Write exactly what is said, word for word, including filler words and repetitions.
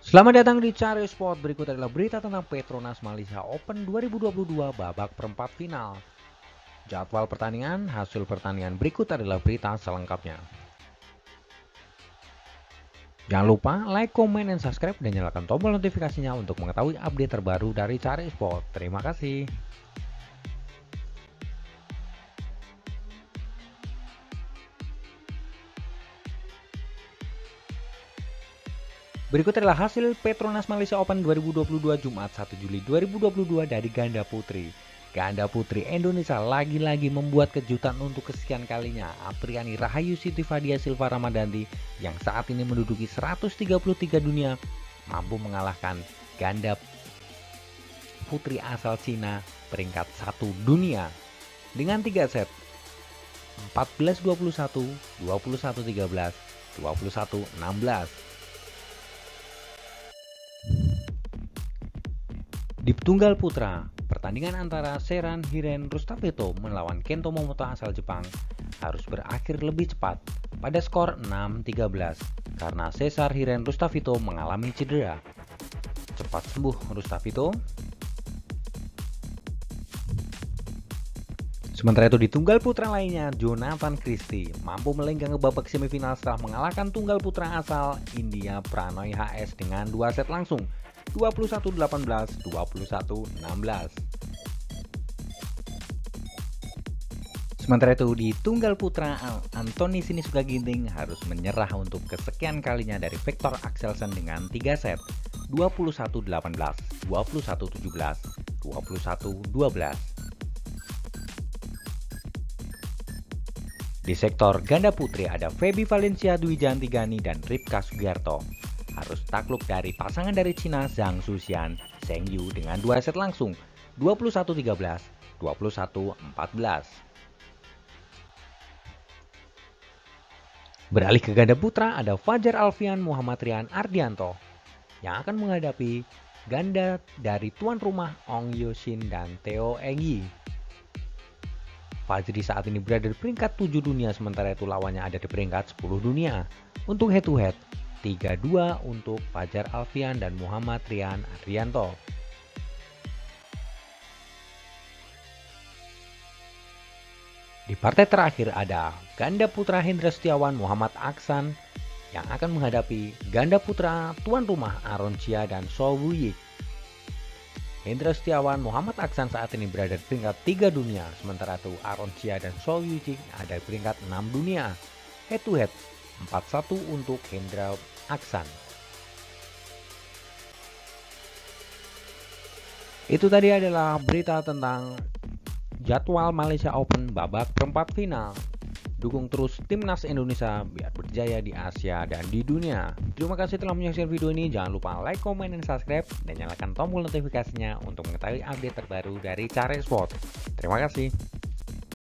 Selamat datang di Cari Sport. Berikut adalah berita tentang Petronas Malaysia Open dua ribu dua puluh dua babak perempat final. Jadwal pertandingan, hasil pertandingan berikut adalah berita selengkapnya. Jangan lupa like, comment, dan subscribe dan nyalakan tombol notifikasinya untuk mengetahui update terbaru dari Cari Sport. Terima kasih. Berikut adalah hasil Petronas Malaysia Open dua ribu dua puluh dua Jumat satu Juli dua ribu dua puluh dua dari ganda putri. Ganda putri Indonesia lagi-lagi membuat kejutan untuk kesekian kalinya. Apriani Rahayu Siti Fadia Silva Ramadhanti yang saat ini menduduki seratus tiga puluh tiga dunia mampu mengalahkan ganda putri asal Cina peringkat satu dunia dengan tiga set empat belas dua puluh satu, dua puluh satu tiga belas, dua puluh satu enam belas. Di tunggal putra, pertandingan antara Seran Hiren Rustapeto melawan Kento Momota asal Jepang harus berakhir lebih cepat pada skor enam tiga belas karena Cesar Hiren Rustapeto mengalami cedera. Cepat sembuh Rustapeto. Sementara itu di tunggal putra lainnya, Jonathan Christie mampu melenggang ke babak semifinal setelah mengalahkan tunggal putra asal India Pranoy H S dengan dua set langsung dua puluh satu delapan belas, dua puluh satu enam belas. Sementara itu di tunggal putra, Anthony Sinisuka Ginting harus menyerah untuk kesekian kalinya dari Viktor Axelsen dengan tiga set dua puluh satu delapan belas, dua puluh satu tujuh belas, dua puluh satu dua belas. Di sektor ganda putri ada Feby Valencia Dwi Janti Gani dan Ripka Sugiarto harus takluk dari pasangan dari Cina Zhang Zuxian Zheng Yu dengan dua set langsung dua puluh satu tiga belas, dua puluh satu empat belas. Beralih ke ganda putra ada Fajar Alfian Muhammad Rian Ardianto yang akan menghadapi ganda dari tuan rumah Ong Yoshin dan Theo Eng Yi. Fajri saat ini berada di peringkat tujuh dunia, sementara itu lawannya ada di peringkat sepuluh dunia. Untuk head to head, tiga dua untuk Fajar Alfian dan Muhammad Rian Ardianto. Di partai terakhir ada ganda putra Hendra Setiawan Muhammad Aksan yang akan menghadapi ganda putra tuan rumah Aaron Chia dan So Woo-yik. Hendra Setiawan Muhammad Aksan saat ini berada di peringkat tiga dunia, sementara itu Aaron Chia dan So Woo-yik ada di peringkat enam dunia. Head to head empat satu untuk Hendra Aksan. Itu tadi adalah berita tentang jadwal Malaysia Open babak perempat final. Dukung terus timnas Indonesia biar berjaya di Asia dan di dunia. Terima kasih telah menyaksikan video ini. Jangan lupa like, comment, dan subscribe dan nyalakan tombol notifikasinya untuk mengetahui update terbaru dari Cari Sport. Terima kasih.